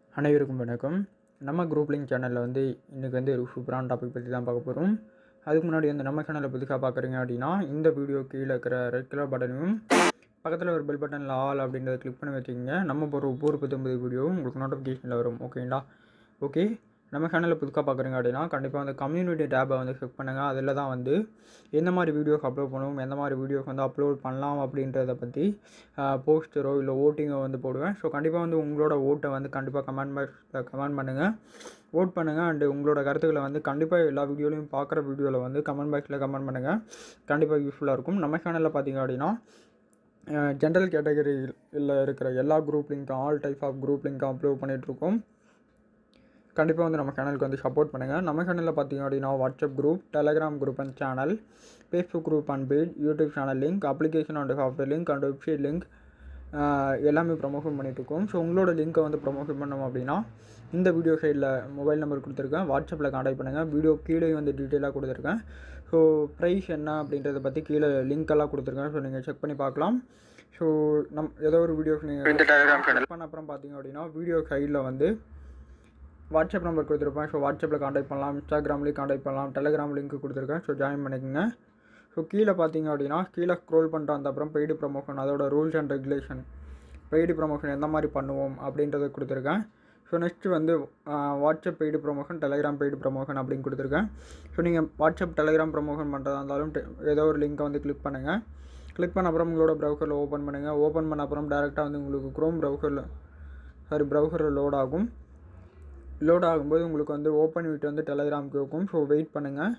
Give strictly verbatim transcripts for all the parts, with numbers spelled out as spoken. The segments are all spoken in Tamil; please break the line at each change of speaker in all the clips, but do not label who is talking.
அனைவருக்கும் வணக்கம். நம்ம குரூப் லிங்க் சேனலில் வந்து இன்றைக்கி வந்து ஒரு சூப்பரான டாபிக் பற்றி தான் பார்க்க போகிறோம். அதுக்கு முன்னாடி வந்து நம்ம சேனலை புதுசாக பார்க்குறீங்க அப்படின்னா இந்த வீடியோ கீழே இருக்கிற ரெட் கலர் பட்டனையும் பக்கத்தில் ஒரு பெல் பட்டனில் ஆல் அப்படின்றத கிளிக் பண்ணி வச்சுக்கிங்க. நம்ம போகிற ஒவ்வொரு புத்தம்பது வீடியோவும் உங்களுக்கு நோட்டிஃபிகேஷனில் வரும். ஓகேங்களா? ஓகே, நம்ம சேனலில் புதுசாக பார்க்குறீங்க அப்படின்னா கண்டிப்பாக வந்து கம்யூனிட்டி டேப்பை வந்து செக் பண்ணுங்கள். அதில் தான் வந்து எந்த மாதிரி வீடியோஸ் அப்லோட் பண்ணுவோம், எந்த மாதிரி வீடியோஸ் வந்து அப்லோட் பண்ணலாம் அப்படின்றத பற்றி போஸ்டரோ இல்லை ஓட்டிங்கோ வந்து போடுவேன். ஸோ கண்டிப்பாக வந்து உங்களோட ஓட்டை வந்து கண்டிப்பாக கமெண்ட் பாக்ஸில் கமெண்ட் பண்ணுங்கள், ஓட் பண்ணுங்கள். அண்டு உங்களோட கருத்துக்களை வந்து கண்டிப்பாக எல்லா வீடியோலையும் பார்க்குற வீடியோவில் வந்து கமெண்ட் பாக்ஸில் கமெண்ட் பண்ணுங்கள். கண்டிப்பாக யூஸ்ஃபுல்லாக இருக்கும். நம்ம சேனலில் பார்த்தீங்க அப்படின்னா ஜென்ரல் கேட்டகரியில் இருக்கிற எல்லா குரூப் லிங்க்கும் ஆல் டைப் ஆஃப் குரூப் லிங்க்கும் அப்லோட் பண்ணிகிட்ருக்கோம். கண்டிப்பாக வந்து நம்ம சேனலுக்கு வந்து சப்போர்ட் பண்ணுங்கள். நம்ம சேனலில் பார்த்தீங்க அப்படின்னா WhatsApp group, Telegram group and channel, Facebook group and page, YouTube channel link, application and software link and website link எல்லாமே ப்ரமோஷன் பண்ணிகிட்ருக்கோம். ஸோ உங்களோட லிங்க்கை வந்து ப்ரமோஷன் பண்ணோம் அப்படின்னா இந்த வீடியோ சைடில் மொபைல் நம்பர் கொடுத்துருக்கேன், வாட்ஸ்அப்பில் கான்டாக்ட் பண்ணுங்கள். வீடியோ கீழே வந்து டீட்டெயிலாக கொடுத்துருக்கேன். ஸோ ப்ரைஸ் என்ன அப்படின்றத பற்றி கீழே லிங்க்கெல்லாம் கொடுத்துருக்கேன். ஸோ நீங்கள் செக் பண்ணி பார்க்கலாம். ஸோ நம் ஏதோ ஒரு வீடியோஸ் நீங்கள் இந்த டெலிகிராம் சேனல் பண்ண அப்புறம் பார்த்தீங்க அப்படின்னா வீடியோ சைடில் வந்து வாட்ஸ்அப் நம்பர் கொடுத்துருப்பேன். ஸோ வாட்ஸ்அப்பில் கான்டாக்ட் பண்ணலாம், இன்ஸ்டாகிராம்லேயும் கான்டாக்ட் பண்ணலாம், டெலிகிராம் லிங்க் கொடுத்துருக்கேன். ஸோ ஜாயின் பண்ணிக்கோங்க. ஸோ கீழே பார்த்தீங்க அப்படின்னா கீழே ஸ்க்ரோல் பண்ணிட்டு வந்த அப்புறம் பெய்டு ப்ரமோஷன், அதோட rules and regulation, paid promotion எந்த மாதிரி பண்ணுவோம் அப்படின்றத கொடுத்துருக்கேன். ஸோ நெக்ஸ்ட்டு வந்து WhatsApp paid promotion, Telegram paid promotion அப்படின்னு கொடுத்துருக்கேன். ஸோ நீங்கள் வாட்ஸ்அப் டெலிகிராம் ப்ரமோஷன் பண்ணுறதா இருந்தாலும் ஏதோ ஒரு லிங்க்கை வந்து கிளிக் பண்ணுங்கள். கிளிக் பண்ண அப்புறம் உங்களோட ப்ரௌசரில் ஓப்பன் பண்ணுங்கள். ஓப்பன் பண்ண அப்புறம் டேரெக்டாக வந்து உங்களுக்கு க்ரோம் ப்ரௌசரில் சாரி ப்ரௌசரில் லோட் ஆகும். லோட் ஆகும்போது உங்களுக்கு வந்து ஓப்பன் விட்டு வந்து டெலிகிராம் கேட்கும். ஸோ வெயிட் பண்ணுங்கள்.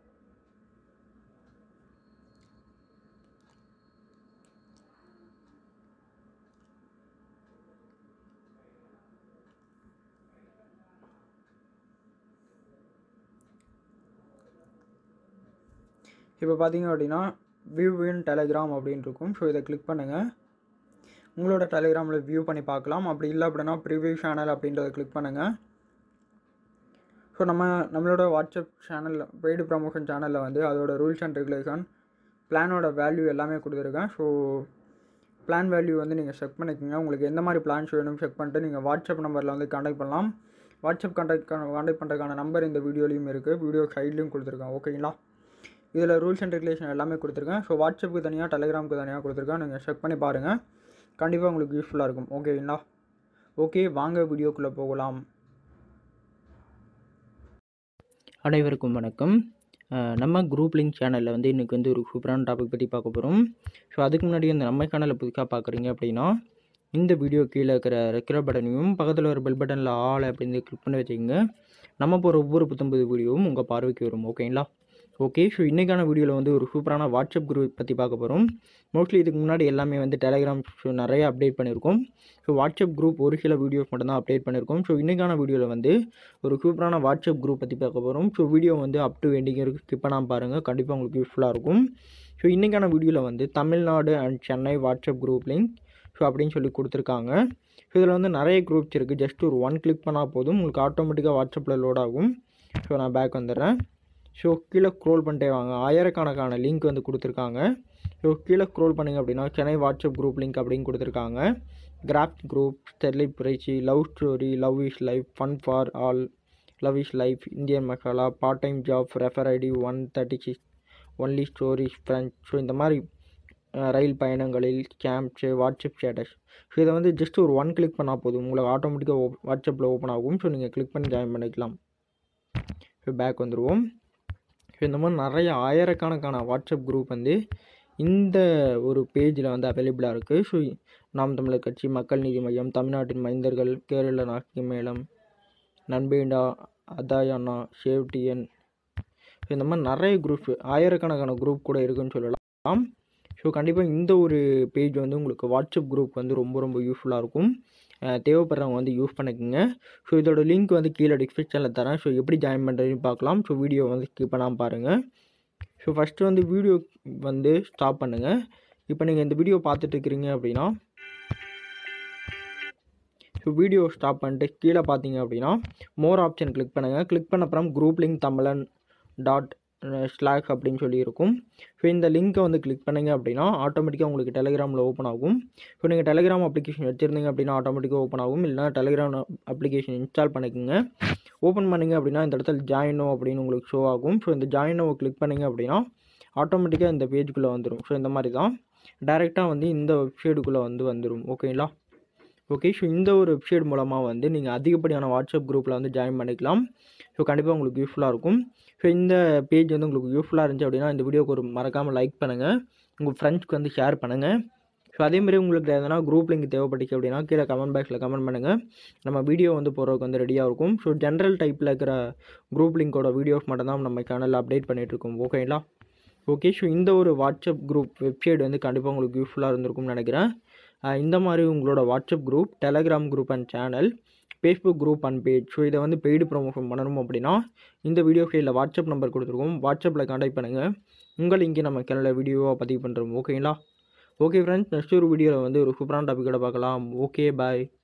இப்போ பார்த்தீங்க அப்படின்னா வியூ இன் டெலிகிராம் அப்படின்னு இருக்கும். ஸோ இதை கிளிக் பண்ணுங்கள். உங்களோட டெலிகிராமில் வியூ பண்ணி பார்க்கலாம். அப்படி இல்லை அப்படின்னா ப்ரிவியூ சேனல் அப்படின்றத கிளிக் பண்ணுங்கள். ஸோ நம்ம நம்மளோட வாட்ஸ்அப் சேனலில் பெய்டு ப்ரமோஷன் சேனலில் வந்து அதோட ரூல்ஸ் அண்ட் ரெகுலேஷன், பிளானோட வேல்யூ எல்லாமே கொடுத்துருக்கேன். ஸோ பிளான் வேல்யூ வந்து நீங்கள் செக் பண்ணிக்கோங்க. உங்களுக்கு எந்த மாதிரி பிளான்ஸ் வேணும் செக் பண்ணிட்டு நீங்கள் வாட்ஸ்அப் நம்பரில் வந்து கான்டாக்ட் பண்ணலாம். வாட்ஸ்அப் கான்டாக்ட் கான்டாக்ட் பண்ணுறதுக்கான நம்பர் இந்த வீடியோலையும் இருக்குது, வீடியோ சைட்லையும் கொடுத்துருக்கேன். ஓகேங்களா? இதில் ரூல்ஸ் அண்ட் ரெகுலேஷன் எல்லாமே கொடுத்துருக்கேன். ஸோ வாட்ஸ்அப்புக்கு தனியாக, டெலிகிராமுக்கு தனியாக கொடுத்துருக்கேன். நீங்கள் செக் பண்ணி பாருங்கள். கண்டிப்பாக உங்களுக்கு யூஸ்ஃபுல்லாக இருக்கும். ஓகேங்களா? ஓகே, வாங்க வீடியோக்குள்ளே போகலாம்.
அனைவருக்கும் வணக்கம். நம்ம குரூப் லிங்க் சேனலில் வந்து இன்றைக்கி வந்து ஒரு சூப்பரான டாபிக் பற்றி பார்க்க போகிறோம். ஸோ அதுக்கு முன்னாடி இந்த நம்ம சேனலில் புதுசாக பார்க்குறீங்க அப்படின்னா இந்த வீடியோ கீழே இருக்கிற ரெக்கர் பட்டனையும் பக்கத்தில் ஒரு பெல் பட்டனில் ஆல் அப்படின்னு கிளிக் பண்ணி வச்சுக்கோங்க. நம்ம போகிற ஒவ்வொரு புத்தம்பது வீடியோவும் உங்கள் பார்வைக்கு வரும். ஓகேங்களா? ஓகே, ஸோ இன்றைக்கான வீடியோவில் வந்து ஒரு சூப்பரான வாட்ஸ்அப் குரூப் பற்றி பார்க்க போகிறோம். மோஸ்ட்லி இதுக்கு முன்னாடி எல்லாமே வந்து டெலிகிராம் ஸோ நிறைய அப்டேட் பண்ணியிருக்கோம். ஸோ வாட்ஸ்அப் குரூப் ஒரு சில வீடியோஸ் மட்டும்தான் அப்டேட் பண்ணியிருக்கோம். ஸோ இன்றைக்கான வீடியோவில் வந்து ஒரு சூப்பரான வாட்ஸ்அப் குரூப் பற்றி பார்க்க போகிறோம். ஸோ வீடியோ வந்து அப் டு எண்டிங் இருக்குது, ஸ்கிப் பண்ணாமல் பாருங்கள். கண்டிப்பாக உங்களுக்கு யூஸ்ஃபுல்லாக இருக்கும். ஸோ இன்றைக்கான வீடியோவில் வந்து Tamil Nadu and Chennai WhatsApp group link so அப்படின்னு சொல்லி கொடுத்துருக்காங்க. ஸோ இதில் வந்து நிறைய குரூப்ஸ் இருக்குது. ஜஸ்ட் ஒரு ஒன் கிளிக் பண்ணால் போதும், உங்களுக்கு ஆட்டோமேட்டிக்காக வாட்ஸ்அப்பில் லோட் ஆகும். ஸோ நான் பேக் வந்துடுறேன். ஸோ கீழே ஸ்க்ரோல் பண்ணிட்டே வாங்க. ஆயிரக்கணக்கான லிங்க் வந்து கொடுத்துருக்காங்க. ஸோ கீழே ஸ்க்ரோல் பண்ணிங்க அப்படின்னா சென்னை வாட்ஸ்அப் குரூப் லிங்க் அப்படின்னு கொடுத்துருக்காங்க. கிராஃப்ட் குரூப், ஸ்டெர்லைட் பிரைச்சி, love story, love is life, fun for all, love is life, Indian masala, part time job, refer ID one thirty six, only stories, friends. So இந்த மாதிரி ரயில் பயணங்களில், கேம்ப்ஸு, வாட்ஸ்அப் ஸ்டேட்டஸ். ஸோ இதை வந்து ஜஸ்ட் ஒரு ஒன் கிளிக் பண்ணால் போதும், உங்களுக்கு ஆட்டோமேட்டிக்காக ஓ வாட்ஸ்அப்பில் ஓப்பன் ஆகும். ஸோ நீங்கள் கிளிக் பண்ணி ஜாயின் பண்ணிக்கலாம். ஸோ பேக் வந்துடுவோம். ஸோ இந்த மாதிரி நிறைய ஆயிரக்கணக்கான வாட்ஸ்அப் குரூப் வந்து இந்த ஒரு பேஜில் வந்து அவைலபிளாக இருக்குது. ஸோ நாம் தமிழர் கட்சி, மக்கள் நீதி மையம், தமிழ்நாட்டின் மைந்தர்கள், கேரள நாட்டிய மேளம், நண்பேண்டா, அதாயண்ணா, சேவ்டிஎன். ஸோ இந்த மாதிரி நிறைய குரூப், ஆயிரக்கணக்கான குரூப் கூட இருக்குதுன்னு சொல்லலாம். ஸோ கண்டிப்பாக இந்த ஒரு பேஜ் வந்து உங்களுக்கு வாட்ஸ்அப் குரூப் வந்து ரொம்ப ரொம்ப யூஸ்ஃபுல்லாக இருக்கும். தேவைப்படுறவங்க வந்து யூஸ் பண்ணிக்கோங்க. ஸோ இதோட லிங்க் வந்து கீழே டிஸ்கிரிப்ஷனில் தரேன். ஸோ எப்படி ஜாயின் பண்ணுறதுன்னு பார்க்கலாம். ஸோ வீடியோ வந்து ஸ்கிப் பண்ணாமல் பாருங்கள். ஸோ ஃபஸ்ட்டு வந்து வீடியோ வந்து ஸ்டாப் பண்ணுங்கள். இப்போ நீங்கள் இந்த வீடியோ பார்த்துட்டு இருக்கிறீங்க அப்படின்னா ஸோ வீடியோ ஸ்டாப் பண்ணிட்டு கீழே பார்த்தீங்க அப்படின்னா மோர் ஆப்ஷன் கிளிக் பண்ணுங்கள். கிளிக் பண்ண அப்புறம் group link Tamilan dot slack அப்படின்னு சொல்லி இருக்கும். ஸோ இந்த லிங்க்கை வந்து கிளிக் பண்ணிங்க அப்படின்னா ஆட்டோமேட்டிக்காக உங்களுக்கு டெலிகிராமில் ஓப்பன் ஆகும். ஸோ நீங்கள் டெலிகிராம் அப்ளிகேஷன் வச்சுருந்தீங்க அப்படின்னா ஆட்டோமேட்டிக்காக ஓப்பன் ஆகும். இல்லைனா டெலிகிராம் அப்ளிகேஷன் இன்ஸ்டால் பண்ணிக்கோங்க. ஓப்பன் பண்ணிங்க அப்படின்னா இந்த இடத்துல ஜாயின் நோ அப்படின்னு உங்களுக்கு ஷோ ஆகும். ஸோ இந்த ஜாயின் நோவை கிளிக் பண்ணிங்க அப்படின்னா ஆட்டோமேட்டிக்காக இந்த பேஜுக்குள்ளே வந்துடும். ஸோ இந்த மாதிரி தான் டைரெக்டாக வந்து இந்த வெப்சைட்டுக்குள்ளே வந்து வந்துடும். ஓகேங்களா? ஓகே. ஸோ இந்த ஒரு வெப்சைட் மூலமாக வந்து நீங்கள் அதிகப்படியான வாட்ஸ்அப் குரூப்பில் வந்து ஜாயின் பண்ணிக்கலாம். ஸோ கண்டிப்பாக உங்களுக்கு யூஸ்ஃபுல்லாக இருக்கும். ஸோ இந்த பேஜ் வந்து உங்களுக்கு யூஸ்ஃபுல்லாக இருந்துச்சு அப்படின்னா இந்த வீடியோக்கு ஒரு மறக்காமல் லைக் பண்ணுங்கள். உங்கள் ஃப்ரெண்ட்ஸ்க்கு வந்து ஷேர் பண்ணுங்கள். ஸோ அதேமாதிரி உங்களுக்கு எதனா குரூப் லிங்க் தேவைப்பட்டுச்சு அப்படின்னா கீழே கமெண்ட் பாக்ஸில் கமெண்ட் பண்ணுங்கள். நம்ம வீடியோ வந்து போகிறதுக்கு வந்து ரெடியாக இருக்கும். ஸோ ஜென்ரல் டைப்பில் இருக்கிற குரூப் லிங்கோட வீடியோஸ் மட்டும் தான் நம்ம சேனலில் அப்டேட் பண்ணிகிட்ருக்கோம். ஓகேங்களா? ஓகே. ஸோ இந்த ஒரு வாட்ஸ்அப் குரூப் வெப்சைட் வந்து கண்டிப்பாக உங்களுக்கு யூஸ்ஃபுல்லாக இருந்திருக்கும்னு நினைக்கிறேன். இந்த மாதிரி உங்களோட WhatsApp group, Telegram group and channel, Facebook group and page, so இதை வந்து பெய்டு ப்ரொமோஷன் பண்ணணும் அப்படின்னா இந்த வீடியோ ஃபைலில் வாட்ஸ்அப் நம்பர் கொடுத்துருக்கோம். வாட்ஸ்அப்பில் கான்டாக்ட் பண்ணுங்கள். உங்கள் இங்கே நம்ம சேனலில் வீடியோவாக பதிவு பண்ணுறோம். ஓகேங்களா? ஓகே ஃப்ரெண்ட்ஸ், நெக்ஸ்ட் ஒரு வீடியோவில் வந்து ஒரு சூப்பரான டாப்பிக்கோட பார்க்கலாம். ஓகே, பாய்.